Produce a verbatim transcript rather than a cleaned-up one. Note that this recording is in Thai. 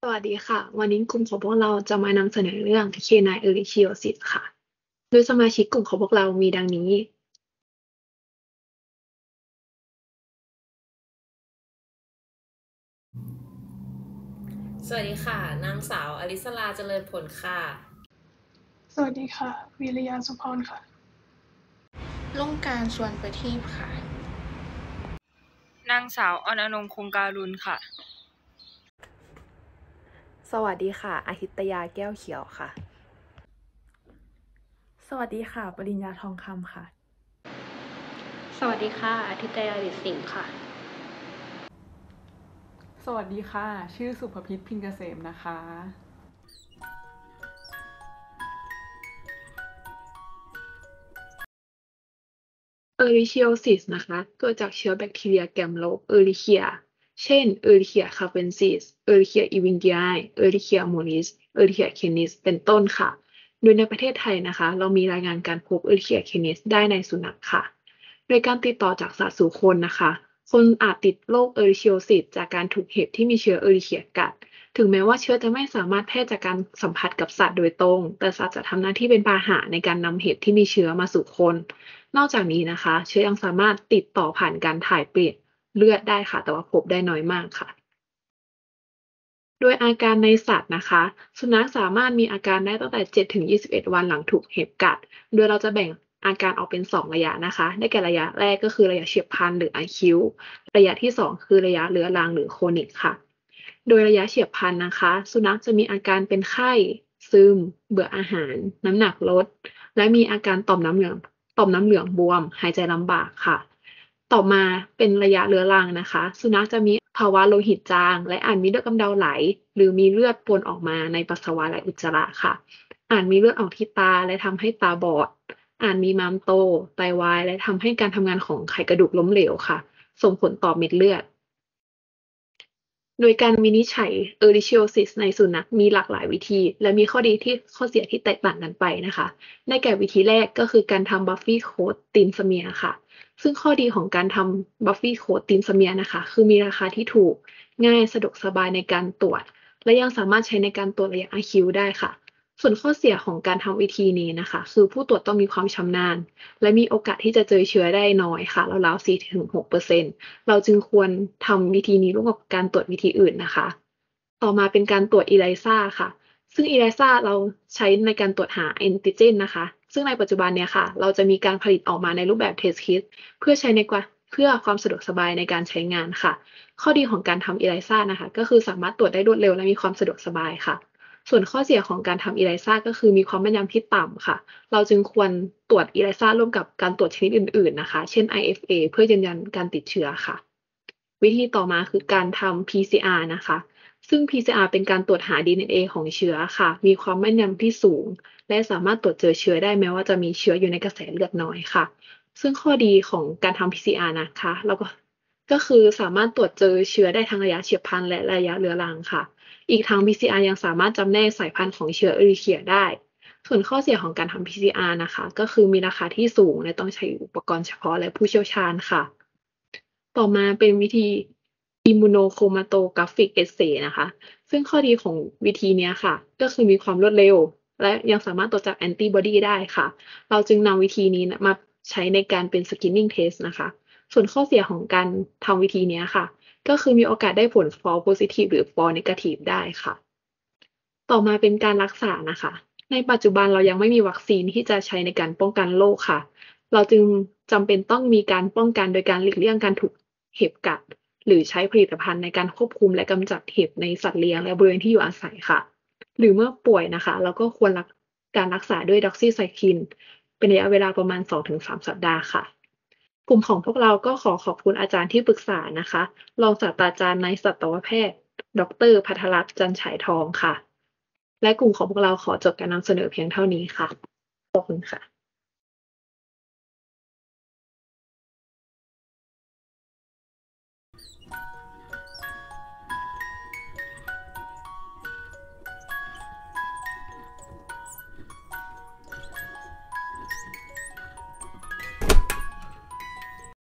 สวัสดีค่ะ วันนี้กลุ่มของพวกเราจะมานำเสนอเรื่อง Canine Ehrlichiosis ค่ะ โดยสมาชิกกลุ่มของพวกเรามีดังนี้สวัสดีค่ะ นางสาวอลิสลาเจริญผลค่ะสวัสดีค่ะ วิริยาสุพรค่ะรุ่งการชวนประทีปค่ะนางสาวออนอนงคงการุณค่ะสวัสดีค่ะ อาทิตยาแก้วเขียวค่ะสวัสดีค่ะ ปริญญาทองคำค่ะสวัสดีค่ะ อาทิตยาฤทธิ์สิงห์ค่ะสวัสดีค่ะ ชื่อสุภพิษ พิงเกษมนะคะ Ehrlichiosis นะคะเกิดจากเชื้อแบคทีเรียแกมโรค Ehrlichia เช่น Ehrlichia cafensis Ehrlichia evingii Ehrlichia mollis Ehrlichia canis เป็นต้นค่ะ โดยในประเทศไทยนะคะ เรามีรายงานการพบ Ehrlichia canis ได้ในสุนัขค่ะ โดยการติดต่อจากสัตว์สู่คนนะคะ คนอาจติดโรค Ehrlichiosis จากการถูกเห็บที่มีเชื้อ Ehrlichia กัด ถึงแม้ว่าเชื้อจะไม่สามารถแพร่จากการสัมผัสกับสัตว์โดยตรง แต่สัตว์จะทำหน้าที่เป็นพาหะในการนำเห็บที่มีเชื้อมาสู่คน นอกจากนี้นะคะ เชื้อยังสามารถติดต่อผ่านการถ่ายเปลี่ยนเลือดได้ค่ะ แต่ว่าพบได้น้อยมากค่ะ โดยอาการในสัตว์นะคะ สุนัขสามารถมีอาการได้ตั้งแต่ เจ็ดถึงยี่สิบเอ็ด วันหลังถูกเห็บกัด โดยเราจะแบ่งอาการออกเป็น สอง ระยะนะคะ ได้แก่ระยะแรกก็คือระยะเฉียบพลันหรือ acute ระยะที่ สอง คือระยะเรื้อรังหรือ chronic ค่ะ โดยระยะเฉียบพลันนะคะ สุนัขจะมีอาการเป็นไข้ ซึม เบื่ออาหาร น้ำหนักลด และมีอาการต่อมน้ำเหลือง ต่อมน้ำเหลืองบวม หายใจลำบากค่ะ ต่อมาเป็นระยะเรื้อรังนะคะ สุนัขจะมีภาวะโลหิตจาง และอาจมีเลือดกำเดาไหล หรือมีเลือดปนออกมาในปัสสาวะและอุจจาระค่ะ อาจมีเลือดออกที่ตาและทำให้ตาบอด อาจมีม้ามโต ไตวาย และทำให้การทำงานของไขกระดูกล้มเหลวค่ะ ส่งผลต่อเม็ดเลือด โดยการวินิจฉัย Ehrlichiosis ในสุนัขมีหลากหลายวิธี และมีข้อดีที่ข้อเสียที่แตกต่างกันไปนะคะ ได้แก่วิธีแรกก็คือการทำ Buffy Coat Thin Smear ค่ะ ซึ่งข้อดีของการทำ Buffy Coat Thin Smear นะคะ คือมีราคาที่ถูก ง่าย สะดวกสบายในการตรวจ และยังสามารถใช้ในการตรวจระยะ acute ได้ค่ะ ส่วนข้อเสียของการทำวิธีนี้นะคะ คือผู้ตรวจต้องมีความชำนาญ และมีโอกาสที่จะเจอเชื้อได้น้อยค่ะ ราวๆ สี่ถึงหกเปอร์เซ็นต์ เราจึงควรทำวิธีนี้ร่วมกับการตรวจวิธีอื่นนะคะ ต่อมาเป็นการตรวจ ELISA ค่ะ ซึ่ง ELISA เราใช้ในการตรวจหาแอนติเจนนะคะ ซึ่งในปัจจุบันเนี่ยค่ะ เราจะมีการผลิตออกมาในรูปแบบ Test Kit เพื่อใช้ในกว่า เพื่อความสะดวกสบายในการใช้งานค่ะ ข้อดีของการทำ ELISA นะคะ ก็คือสามารถตรวจได้รวดเร็วและมีความสะดวกสบายค่ะ ส่วนข้อเสียของการทำ ELISA ก็คือมีความแม่นยำที่ต่ำค่ะ เราจึงควรตรวจ ELISA ร่วมกับการตรวจชนิดอื่นๆนะคะ เช่น ไอ เอฟ เอ เพื่อยืนยันการติดเชื้อค่ะ วิธีต่อมาคือการทำ พี ซี อาร์ นะคะ ซึ่ง พี ซี อาร์ เป็นการตรวจหา ดี เอ็น เอ ของเชื้อค่ะ มีความแม่นยำที่สูง และสามารถตรวจเจอเชื้อได้แม้ว่าจะมีเชื้ออยู่ในกระแสเลือดน้อยค่ะ ซึ่งข้อดีของการทำ พี ซี อาร์ นะคะเราก็ ก็คือสามารถตรวจเจอเชื้อได้ทั้งระยะเฉียบพลันและระยะเรื้อรังค่ะ อีกทั้ง พี ซี อาร์ ยังสามารถจำแนกสายพันธุ์ของเชื้อ Ehrlichia ได้ ส่วนข้อเสียของการทำ พี ซี อาร์ นะคะ ก็คือมีราคาที่สูงและต้องใช้อุปกรณ์เฉพาะและผู้เชี่ยวชาญค่ะ ต่อมาเป็นวิธี Immunochromatographic Assay นะคะ ซึ่งข้อดีของวิธีนี้ค่ะ ก็คือมีความรวดเร็ว และยังสามารถตรวจจับแอนติบอดีได้ค่ะ เราจึงนำวิธีนี้มาใช้ในการเป็น Screening Test นะคะ ส่วนข้อเสียของการทำวิธีนี้ค่ะ ก็คือมีโอกาสได้ผล False Positive หรือ False Negative ได้ค่ะ ต่อมาเป็นการรักษานะคะ ในปัจจุบันเรายังไม่มีวัคซีนที่จะใช้ในการป้องกันโรคค่ะ เราจึงจำเป็นต้องมีการป้องกันโดยการหลีกเลี่ยงการถูกเห็บกัด หรือใช้ผลิตภัณฑ์ในการควบคุมและกำจัดเห็บในสัตว์เลี้ยงและบริเวณที่อยู่อาศัยค่ะ หรือเมื่อป่วยนะคะ เราก็ควรรักการรักษาด้วย Doxycycline เป็นระยะเวลาประมาณ สองถึงสาม สัปดาห์ค่ะ กลุ่มของพวกเราก็ขอขอบคุณอาจารย์ที่ปรึกษานะคะ รองศาสตราจารย์นายสัตวแพทย์ ดร.ภัทรรัตน์ จันฉายทองค่ะ และกลุ่มของพวกเราขอจบการนำเสนอเพียงเท่านี้ค่ะ ขอบคุณค่ะ